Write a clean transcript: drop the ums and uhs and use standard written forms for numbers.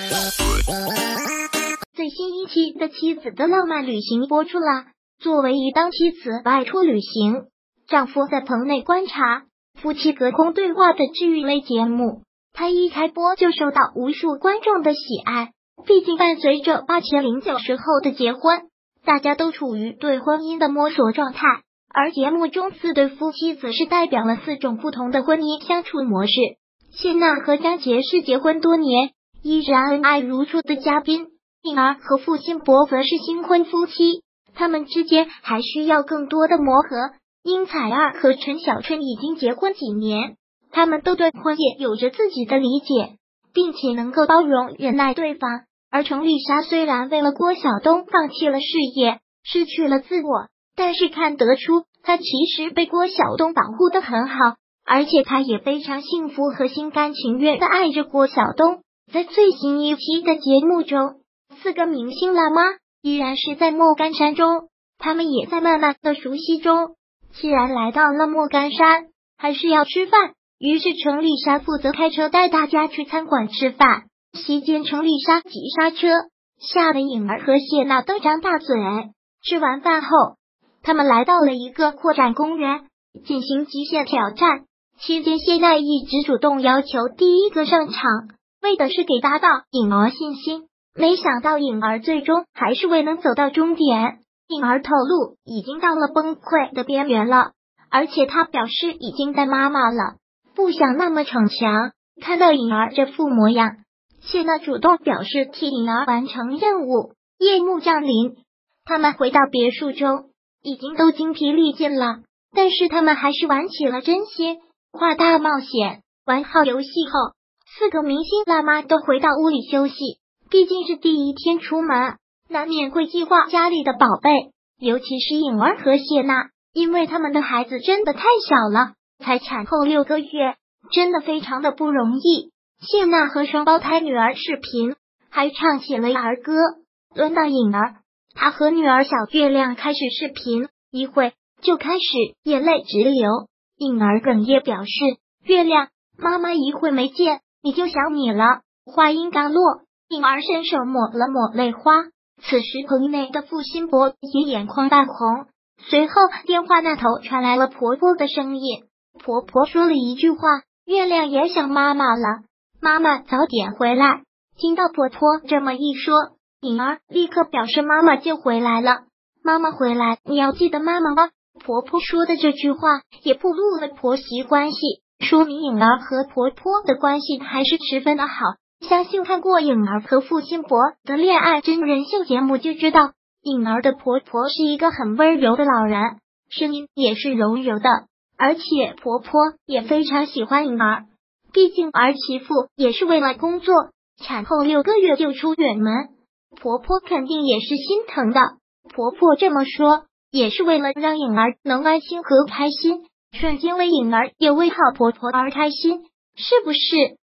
最新一期的妻子的浪漫旅行播出了。作为一档妻子外出旅行，丈夫在棚内观察，夫妻隔空对话的治愈类节目，它一开播就受到无数观众的喜爱。毕竟伴随着8009时候的结婚，大家都处于对婚姻的摸索状态，而节目中4对夫妻则是代表了4种不同的婚姻相处模式。谢娜和张杰是结婚多年，依然恩爱如初的嘉宾，颖儿和付辛博则是新婚夫妻，他们之间还需要更多的磨合。殷彩儿和陈小春已经结婚几年，他们都对婚姻有着自己的理解，并且能够包容忍耐对方。而程丽莎虽然为了郭晓东放弃了事业，失去了自我，但是看得出她其实被郭晓东保护得很好，而且她也非常幸福和心甘情愿的爱着郭晓东。在最新一期的节目中，4个明星辣妈依然是在莫干山中，他们也在慢慢的熟悉中。既然来到了莫干山，还是要吃饭，于是程丽莎负责开车带大家去餐馆吃饭。席间程丽莎急刹车，吓得颖儿和谢娜都张大嘴。吃完饭后，他们来到了一个扩展公园，进行极限挑战。期间谢娜一直主动要求第一个上场，为的是给搭档颖儿信心。没想到颖儿最终还是未能走到终点，颖儿透露已经到了崩溃的边缘了，而且她表示已经带妈妈了，不想那么逞强。看到颖儿这副模样，谢娜主动表示替颖儿完成任务。夜幕降临，他们回到别墅中，已经都精疲力尽了，但是他们还是玩起了真心话大冒险。玩好游戏后，4个明星辣妈都回到屋里休息。毕竟是第一天出门，难免会计划家里的宝贝，尤其是颖儿和谢娜，因为他们的孩子真的太小了，才产后6个月，真的非常的不容易。谢娜和双胞胎女儿视频，还唱起了儿歌。轮到颖儿，她和女儿小月亮开始视频，一会就开始眼泪直流。颖儿哽咽表示：“月亮，妈妈一会没见，你就想你了。”话音刚落，颖儿伸手抹了抹泪花。此时棚内的付辛博也眼眶泛红。随后电话那头传来了婆婆的声音，婆婆说了一句话：“月亮也想妈妈了，妈妈早点回来。”听到婆婆这么一说，颖儿立刻表示妈妈就回来了，妈妈回来你要记得妈妈哦。婆婆说的这句话也暴露了婆媳关系，说明颖儿和婆婆的关系还是十分的好。相信看过颖儿和付辛博的恋爱真人秀节目就知道，颖儿的婆婆是一个很温柔的老人，声音也是柔柔的，而且婆婆也非常喜欢颖儿。毕竟儿媳妇也是为了工作，产后6个月就出远门，婆婆肯定也是心疼的。婆婆这么说也是为了让颖儿能安心和开心，瞬间为颖儿也为好婆婆而开心，是不是？